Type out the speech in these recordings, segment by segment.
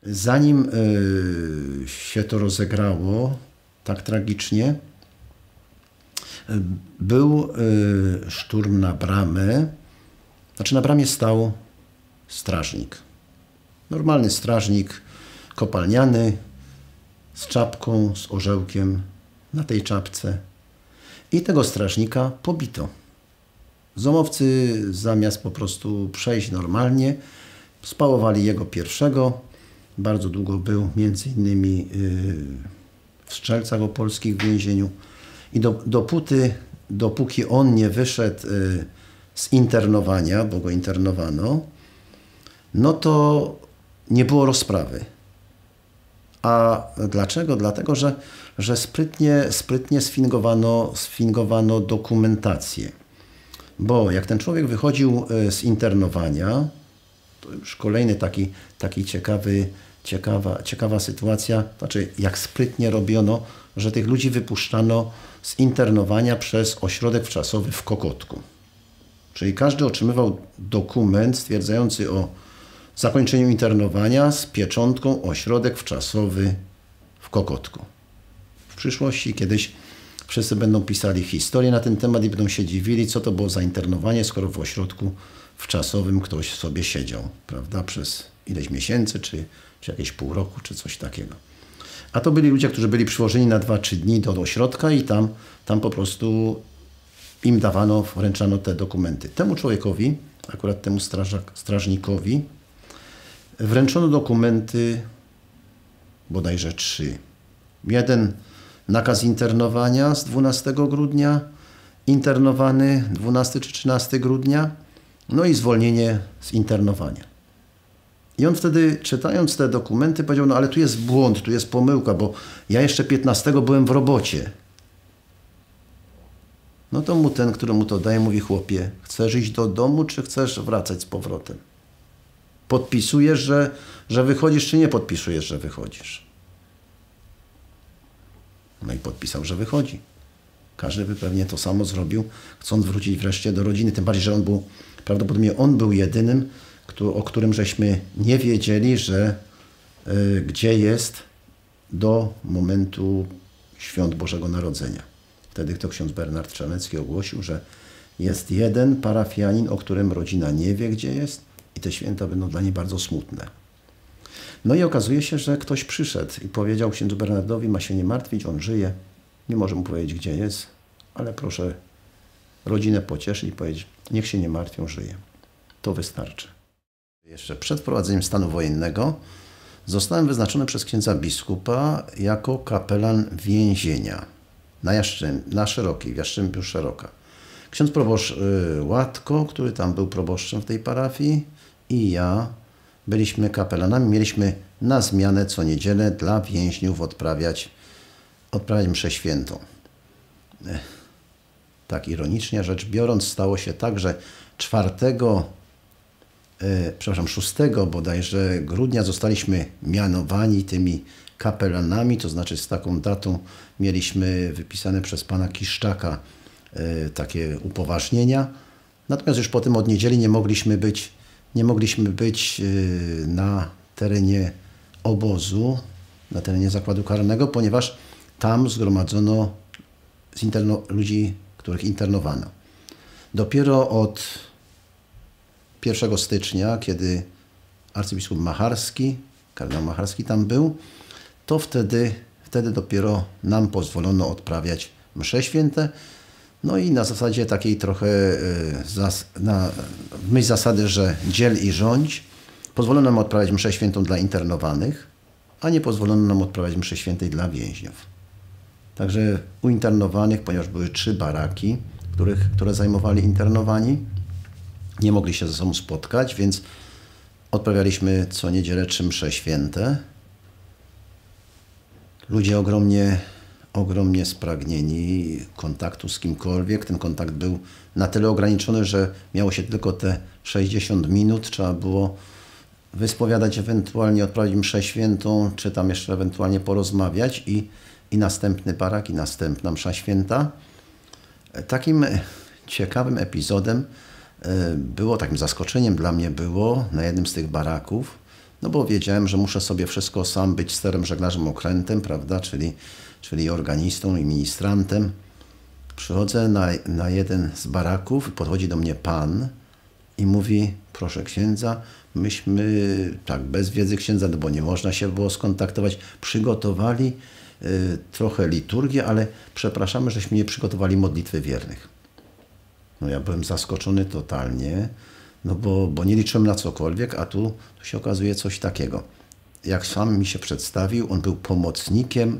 Zanim się to rozegrało tak tragicznie, był szturm na bramę. Znaczy na bramie stał strażnik. Normalny strażnik kopalniany z czapką, z orzełkiem na tej czapce. I tego strażnika pobito. Zomowcy zamiast po prostu przejść normalnie, spałowali jego pierwszego. Bardzo długo był między innymi w Strzelcach Opolskich w więzieniu. I dopóki on nie wyszedł z internowania, bo go internowano, no to nie było rozprawy. A dlaczego? Dlatego, że sprytnie sfingowano dokumentację. Bo jak ten człowiek wychodził z internowania, to już kolejny taki ciekawa sytuacja, znaczy jak sprytnie robiono, że tych ludzi wypuszczano z internowania przez ośrodek wczasowy w Kokotku. Czyli każdy otrzymywał dokument stwierdzający o zakończeniu internowania z pieczątką ośrodek wczasowy w Kokotku. W przyszłości kiedyś wszyscy będą pisali historię na ten temat i będą się dziwili, co to było za internowanie, skoro w ośrodku wczasowym ktoś sobie siedział, prawda, przez ileś miesięcy, czy jakieś pół roku, czy coś takiego. A to byli ludzie, którzy byli przywożeni na 2-3 dni do ośrodka i tam po prostu im wręczano te dokumenty. Temu człowiekowi, akurat temu strażnikowi, wręczono dokumenty bodajże 3. Jeden nakaz internowania z 12 grudnia, internowany 12 czy 13 grudnia, no i zwolnienie z internowania. I on wtedy, czytając te dokumenty, powiedział, no ale tu jest błąd, tu jest pomyłka, bo ja jeszcze 15 byłem w robocie. No to mu ten, który mu to daje, mówi, chłopie, chcesz iść do domu, czy chcesz wracać z powrotem? Podpisujesz, że wychodzisz, czy nie podpisujesz, że wychodzisz? No i podpisał, że wychodzi. Każdy by pewnie to samo zrobił, chcąc wrócić wreszcie do rodziny. Tym bardziej, że prawdopodobnie on był jedynym, o którym żeśmy nie wiedzieli, że gdzie jest do momentu świąt Bożego Narodzenia. Wtedy to ksiądz Bernard Czarnecki ogłosił, że jest jeden parafianin, o którym rodzina nie wie, gdzie jest i te święta będą dla niej bardzo smutne. No i okazuje się, że ktoś przyszedł i powiedział księdzu Bernardowi, ma się nie martwić, on żyje. Nie może mu powiedzieć, gdzie jest, ale proszę rodzinę pocieszyć i powiedzieć, niech się nie martwią, żyje. To wystarczy. Jeszcze przed wprowadzeniem stanu wojennego zostałem wyznaczony przez księdza biskupa jako kapelan więzienia na Szerokiej, w Jastrzębiu Szeroka. Ksiądz proboszcz Łatko, który tam był proboszczem w tej parafii, i ja byliśmy kapelanami. Mieliśmy na zmianę co niedzielę dla więźniów odprawiać mszę świętą. Tak ironicznie rzecz biorąc, stało się tak, że 6 bodajże grudnia zostaliśmy mianowani tymi kapelanami, to znaczy z taką datą mieliśmy wypisane przez pana Kiszczaka takie upoważnienia. Natomiast już potem od niedzieli nie mogliśmy być na terenie obozu, na terenie zakładu karnego, ponieważ tam zgromadzono ludzi, których internowano. Dopiero od 1 stycznia, kiedy arcybiskup Macharski, kardynał Macharski tam był, to wtedy dopiero nam pozwolono odprawiać msze święte. No i na zasadzie takiej trochę, w myśl zasady, że dziel i rządź, pozwolono nam odprawiać mszę świętą dla internowanych, a nie pozwolono nam odprawiać mszy świętej dla więźniów. Także u internowanych, ponieważ były 3 baraki, które zajmowali internowani, nie mogli się ze sobą spotkać, więc odprawialiśmy co niedzielę 3 msze święte. Ludzie ogromnie spragnieni kontaktu z kimkolwiek. Ten kontakt był na tyle ograniczony, że miało się tylko te 60 minut. Trzeba było wyspowiadać, ewentualnie odprawić mszę świętą, czy tam jeszcze ewentualnie porozmawiać i następny barak, i następna msza święta. Takim ciekawym epizodem było, takim zaskoczeniem dla mnie było na jednym z tych baraków. No bo wiedziałem, że muszę sobie wszystko sam być sterem, żeglarzem, okrętem, prawda, czyli organistą i ministrantem. Przychodzę na jeden z baraków, podchodzi do mnie pan i mówi, proszę księdza, myśmy, tak bez wiedzy księdza, no bo nie można się było skontaktować, przygotowali trochę liturgię, ale przepraszamy, żeśmy nie przygotowali modlitwy wiernych. No ja byłem zaskoczony totalnie, no bo nie liczyłem na cokolwiek, a tu się okazuje coś takiego. Jak sam mi się przedstawił, on był pomocnikiem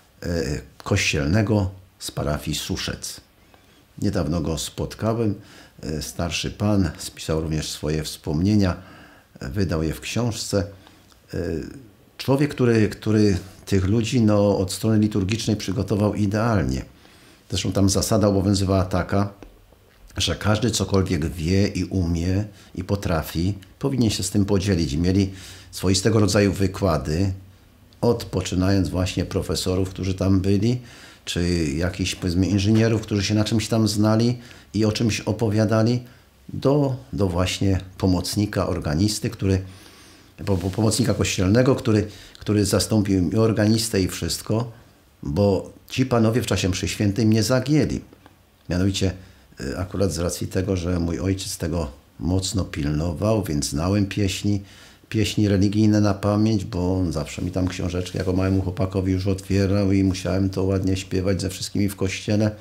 kościelnego z parafii Suszec. Niedawno go spotkałem, starszy pan, spisał również swoje wspomnienia, wydał je w książce. Człowiek, który tych ludzi no, od strony liturgicznej przygotował idealnie. Zresztą tam zasada obowiązywała taka, że każdy cokolwiek wie i umie i potrafi, powinien się z tym podzielić. Mieli swoistego rodzaju wykłady, poczynając właśnie profesorów, którzy tam byli, czy jakichś powiedzmy inżynierów, którzy się na czymś tam znali i o czymś opowiadali, do właśnie pomocnika organisty, pomocnika kościelnego, który zastąpił i organistę i wszystko, bo ci panowie w czasie mszy świętej mnie zagięli. Mianowicie akurat z racji tego, że mój ojciec tego mocno pilnował, więc znałem pieśni religijne na pamięć, bo on zawsze mi tam książeczkę jako małemu chłopakowi już otwierał i musiałem to ładnie śpiewać ze wszystkimi w kościele.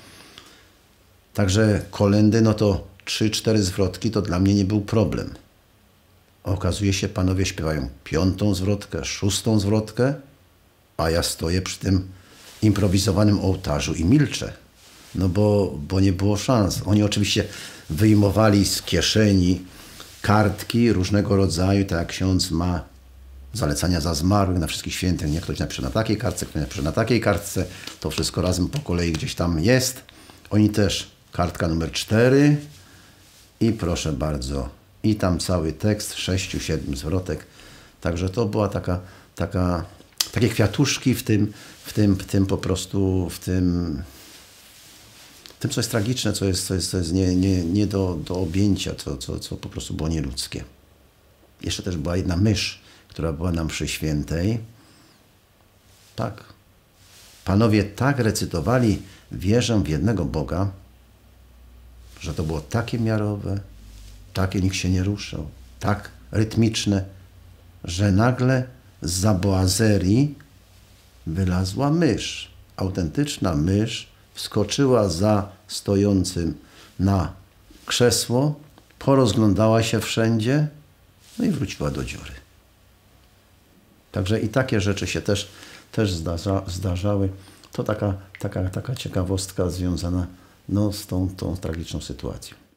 Także kolędy, no to 3-4 zwrotki to dla mnie nie był problem. Okazuje się, panowie śpiewają 5. zwrotkę, 6. zwrotkę, a ja stoję przy tym improwizowanym ołtarzu i milczę. No bo nie było szans. Oni oczywiście wyjmowali z kieszeni kartki różnego rodzaju, tak jak ksiądz ma zalecania za zmarłych na wszystkich świętych. Nie, ktoś napisze na takiej kartce, ktoś napisze na takiej kartce. To wszystko razem po kolei gdzieś tam jest. Oni też kartka numer 4 i proszę bardzo. I tam cały tekst, 6-7 zwrotek. Także to była takie kwiatuszki w tym po prostu, w tym, co jest tragiczne, co jest nie do objęcia, co po prostu było nieludzkie. Jeszcze też była jedna mysz, która była na mszy świętej. Tak. Panowie tak recytowali wierzę w jednego Boga, że to było takie miarowe, takie nikt się nie ruszał, tak rytmiczne, że nagle zza boazerii wylazła mysz. Autentyczna mysz wskoczyła za stojącym na krzesło, porozglądała się wszędzie, no i wróciła do dziury. Także i takie rzeczy się też zdarzały. To taka ciekawostka związana no, z tą tragiczną sytuacją.